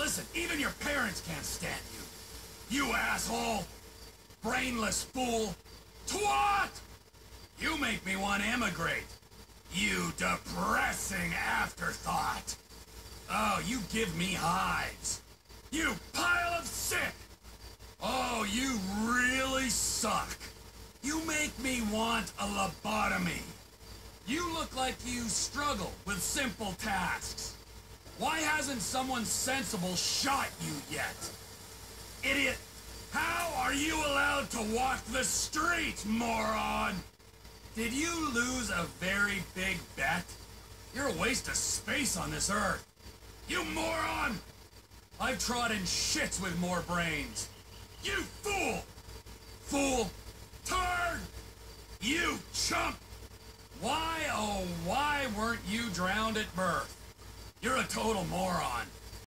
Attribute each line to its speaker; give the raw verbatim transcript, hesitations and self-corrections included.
Speaker 1: Listen, even your parents can't stand you. You asshole! Brainless fool! Twat! You make me want to emigrate. You depressing afterthought. Oh, you give me hives. You pile of sick! Oh, you really suck. You make me want a lobotomy. You look like you struggle with simple tasks. Why hasn't someone sensible shot you yet? Idiot! How are you allowed to walk the streets, moron? Did you lose a very big bet? You're a waste of space on this earth. You moron! I've trodden shits with more brains. You fool! Fool! Turd! You chump! Why, oh, why weren't you drowned at birth? You're a total moron.